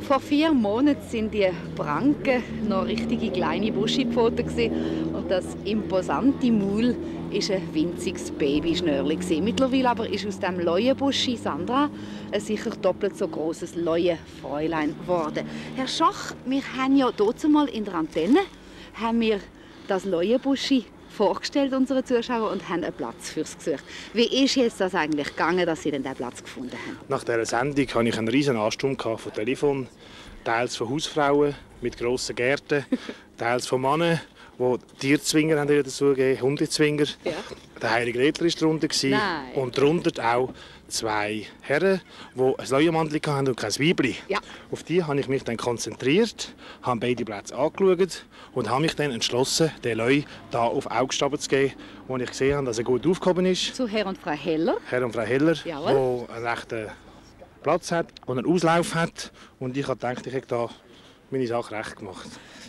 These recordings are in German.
Vor 4 Monaten waren die Pranken noch richtige kleine Buschipfoten und das imposante Maul war ein winziges Babyschnörli. Mittlerweile aber ist aus dem Leuenbuschi Sandra ein sicher doppelt so grosses Leuenfräulein geworden. Herr Schach, wir haben ja dazu mal in der Antenne das Leuenbuschi vorgestellt unseren Zuschauern und haben einen Platz fürs gesucht. Wie ist jetzt das eigentlich gegangen, dass Sie denn diesen Platz gefunden haben? Nach dieser Sendung hatte ich einen riesen Ansturm von Telefon, teils von Hausfrauen mit grossen Gärten, teils von Männern, die Tierzwinger dazugegeben haben, Hundezwinger. Ja. Der Heilige Redler war darunter. Nein. Und darunter auch 2 Herren, die ein Leuenmandel hatten und kein Weibli. Ja. Auf die habe ich mich dann konzentriert, habe beide Plätze angeschaut und habe mich dann entschlossen, den Leu hier auf Augstaben zu geben, wo ich gesehen habe, dass er gut aufgehoben ist. Zu Herr und Frau Heller. Herr und Frau Heller, die einen rechten Platz hat und einen Auslauf hat. Und ich habe gedacht, ich habe da meine Sache recht gemacht.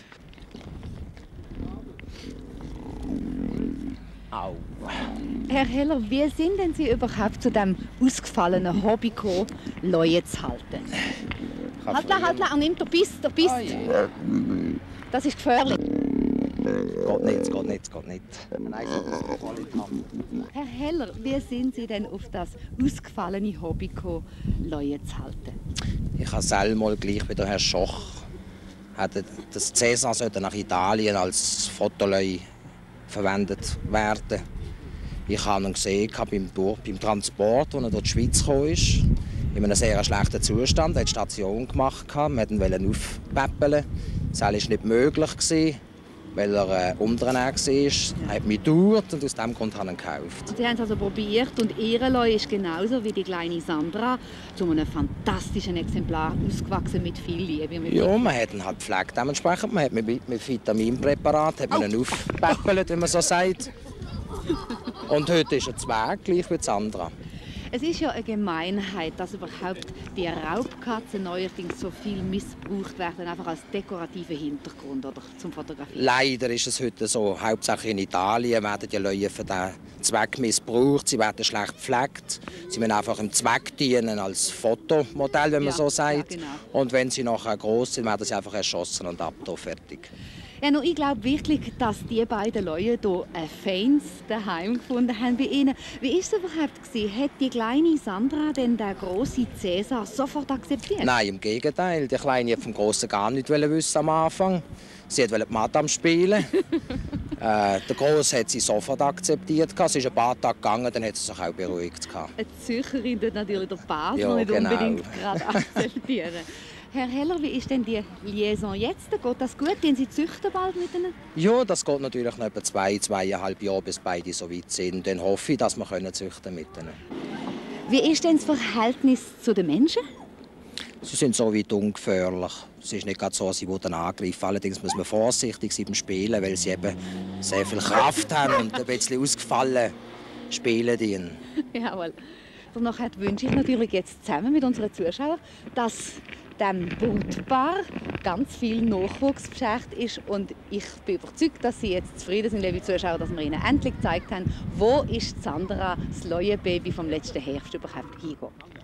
Au. Herr Heller, wie sind denn Sie überhaupt zu dem ausgefallenen Hobby gekommen, Leuen zu halten? Halt, er nimmt den Biss. Oh, das ist gefährlich. Geht nicht. Nein, Herr Heller, wie sind Sie denn auf das ausgefallene Hobby gekommen, Leuen zu halten? Ich habe selber mal gleich wie der Herr Schoch das Cäsar sollte nach Italien als Fotoleu verwendet werden. Ich habe ihn gesehen beim Transport, als er durch die Schweiz gekommen ist. In einem sehr schlechten Zustand. Er hat die Station gemacht. Wir wollten ihn aufpäppeln. Das war nicht möglich, weil er unterernährt war. Er hat mich gedauert und aus diesem Grund habe ich ihn gekauft. Und Sie haben es also probiert und Ihr Leu ist genauso wie die kleine Sandra zu einem fantastischen Exemplar ausgewachsen mit viel Liebe. Ja, man hat ihn halt gepflegt. Dementsprechend, man hat mit Vitaminpräparat ihn aufgepäppelt, wie man so sagt. Und heute ist er Zwerg, gleich wie Sandra. Es ist ja eine Gemeinheit, dass überhaupt die Raubkatzen neuerdings so viel missbraucht werden, einfach als dekorativer Hintergrund oder zum Fotografieren. Leider ist es heute so. Hauptsächlich in Italien werden die Leute für diesen Zweck missbraucht. Sie werden schlecht gepflegt. Sie müssen einfach im Zweck dienen als Fotomodell, wenn man so sagt. Ja, genau. Und wenn sie nachher gross sind, werden sie einfach erschossen und ab, fertig. Ja, no, ich glaube wirklich, dass die beiden Leute hier Fans daheim gefunden haben bei Ihnen. Wie war es überhaupt? Hat die kleine Sandra denn den grossen Cäsar sofort akzeptiert? Nein, im Gegenteil. Die Kleine wollte vom Grossen gar nicht wissen am Anfang. Sie wollte die Madame spielen. Der Grosse hat sie sofort akzeptiert. Sie ist ein paar Tage gegangen, dann hat sie sich auch beruhigt. Eine Zürcherin tut natürlich der Partner nicht unbedingt gerade akzeptieren. Herr Heller, wie ist denn die Liaison jetzt? Geht das gut? Gehen Sie züchten bald mit ihnen? Ja, das geht natürlich noch etwa 2,5 Jahre, bis beide so weit sind. Dann hoffe ich, dass wir züchten mit ihnen. Wie ist denn das Verhältnis zu den Menschen? Sie sind so weit ungefährlich. Es ist nicht gerade so, dass sie angreifen. Allerdings muss man vorsichtig sein beim Spielen, weil sie eben sehr viel Kraft haben und ein bisschen ausgefallen spielen. Jawohl. Danach wünsche ich natürlich jetzt zusammen mit unseren Zuschauern, dass dem Brutpaar ganz viel Nachwuchs beschert ist. Und ich bin überzeugt, dass Sie jetzt zufrieden sind, liebe Zuschauer, dass wir Ihnen endlich gezeigt haben, wo ist Sandra, das Leuenbaby vom letzten Herbst, überhaupt hingegangen.